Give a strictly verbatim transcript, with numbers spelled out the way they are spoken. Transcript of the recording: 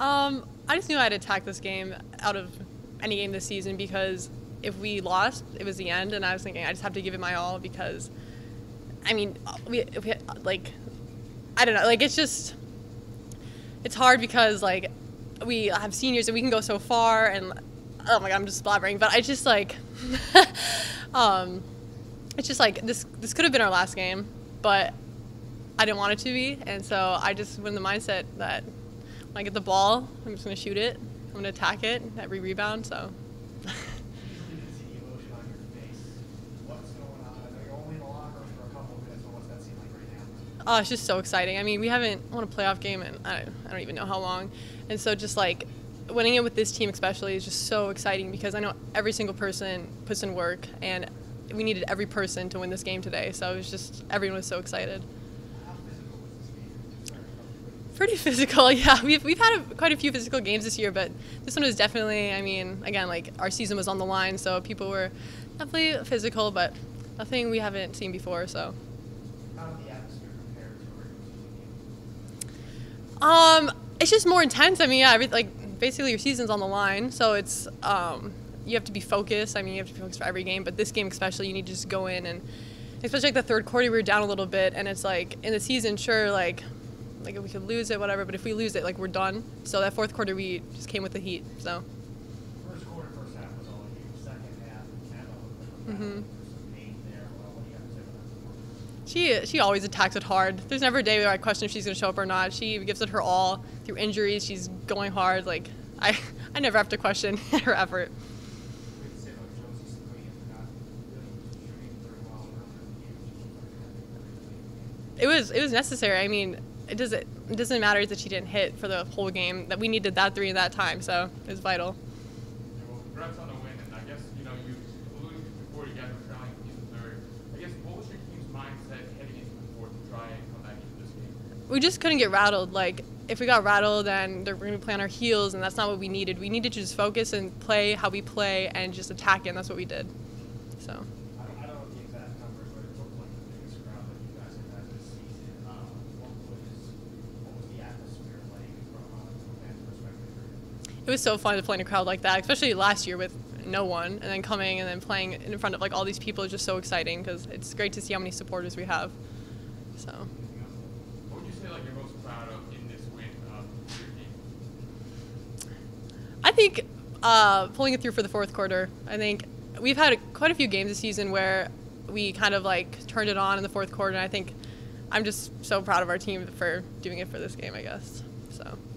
Um, I just knew I'd attack this game out of any game this season because if we lost, it was the end, and I was thinking I just have to give it my all because, I mean, we, we like, I don't know, like it's just, it's hard because like we have seniors and we can go so far, and oh my god, I'm just blabbering, but I just like, um, it's just like this this could have been our last game, but I didn't want it to be, and so I just went in the mindset that when I get the ball, I'm just going to shoot it, I'm going to attack it, every rebound, so. Oh, it's just so exciting. I mean, we haven't won a playoff game in I don't, I don't even know how long, and so just like winning it with this team especially is just so exciting because I know every single person puts in work, and we needed every person to win this game today, so it was just, everyone was so excited. Pretty physical, yeah. We've, we've had a, quite a few physical games this year, but this one was definitely, I mean, again, like our season was on the line, so people were definitely physical, but nothing we haven't seen before, so. How did the atmosphere compare to a regular season game? Um, it's just more intense. I mean, yeah, every, like basically your season's on the line, so it's, um, you have to be focused. I mean, you have to be focused for every game, but this game especially, you need to just go in and, especially like the third quarter, we were down a little bit, and it's like in the season, sure, like, like we could lose it, whatever, but if we lose it, like we're done. So that fourth quarter, we just came with the heat. So. First quarter, first half was all you. Second half, kind of Mm-hmm. there's some pain there. Well, what do you have to say about that? She she always attacks it hard. There's never a day where I question if she's gonna show up or not. She gives it her all through injuries. She's going hard. Like I I never have to question her effort. We could say about Josie's three and not really shooting very well around the game. It was it was necessary. I mean, it doesn't it doesn't matter that she didn't hit for the whole game. That we needed that three in that time, so it was vital. Yeah, well, congrats on the win, and I guess you know you alluded to before you guys were trailing in the third. I guess what was your team's mindset heading into the fourth to try and come back into this game? We just couldn't get rattled. Like if we got rattled, then they're going to play on our heels, and that's not what we needed. We needed to just focus and play how we play and just attack it, and that's what we did. So. I don't, I don't know the exact numbers, but it looked like the biggest crowd that you guys have had this season. Um, what was what was the atmosphere like from a fan perspective? It was so fun to play in a crowd like that, especially last year with no one, and then coming and then playing in front of like all these people is just so exciting because it's great to see how many supporters we have. So. What would you say like you're most proud of in this win uh, for your team? I think uh, pulling it through for the fourth quarter. I think we've had a, quite a few games this season where we kind of like turned it on in the fourth quarter, and I think I'm just so proud of our team for doing it for this game, I guess. So.